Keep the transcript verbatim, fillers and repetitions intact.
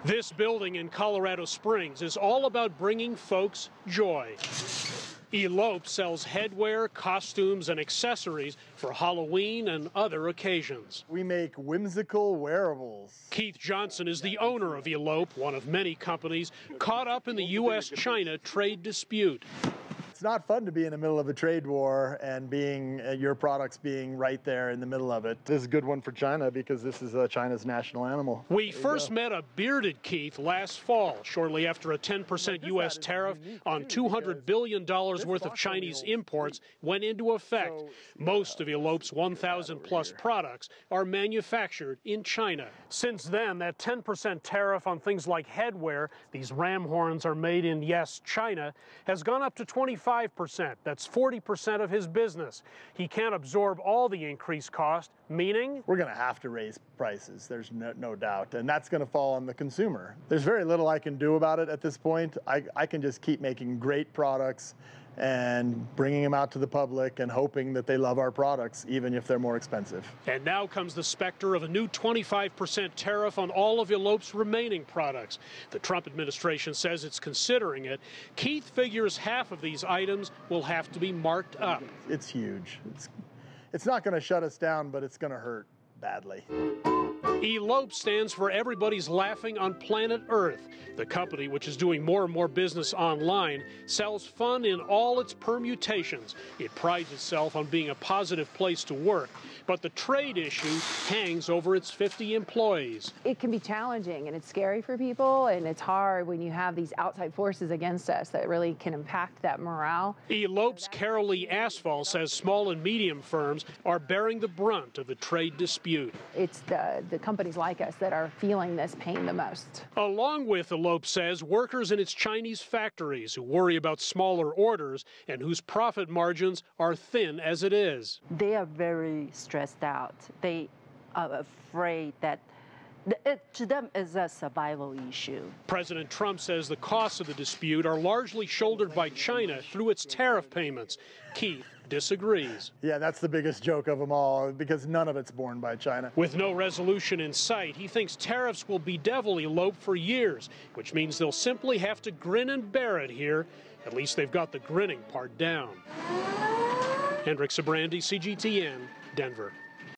This building in Colorado Springs is all about bringing folks joy. Elope sells headwear, costumes, and accessories for Halloween and other occasions. We make whimsical wearables. Keith Johnson is the owner of Elope, one of many companies caught up in the U S China trade dispute. It's not fun to be in the middle of a trade war and being uh, your products being right there in the middle of it. This is a good one for China because this is uh, China's national animal. We first met a bearded Keith last fall, shortly after a ten percent U S tariff on two hundred billion dollars worth of Chinese imports went into effect. Most of Elope's one thousand plus products are manufactured in China. Since then, that ten percent tariff on things like headwear, these ram horns are made in, yes, China, has gone up to twenty-five percent. That's forty percent of his business. He can't absorb all the increased cost, meaning we're going to have to raise prices, there's no, no doubt, and that's going to fall on the consumer. There's very little I can do about it at this point. I, I can just keep making great products and bringing them out to the public and hoping that they love our products, even if they're more expensive. And now comes the specter of a new twenty-five percent tariff on all of Elope's remaining products. The Trump administration says it's considering it. Keith figures half of these items will have to be marked up. It's huge. It's, it's not going to shut us down, but it's going to hurt badly. Elope stands for Everybody's Laughing on Planet Earth. The company, which is doing more and more business online, sells fun in all its permutations. It prides itself on being a positive place to work, but the trade issue hangs over its fifty employees. It can be challenging and it's scary for people, and it's hard when you have these outside forces against us that really can impact that morale. Elope's Carol Lee Asphalt says small and medium firms are bearing the brunt of the trade dispute. It's the, the companies like us that are feeling this pain the most. Along with, Elope says, workers in its Chinese factories who worry about smaller orders and whose profit margins are thin as it is. They are very stressed out. They are afraid that it, to them, is a survival issue. President Trump says the costs of the dispute are largely shouldered by China through its tariff payments. Keith disagrees. Yeah, that's the biggest joke of them all, because none of it's borne by China. With no resolution in sight, he thinks tariffs will bedevil Elope for years, which means they'll simply have to grin and bear it here. At least they've got the grinning part down. Hendrik, Sybrandy, C G T N, Denver.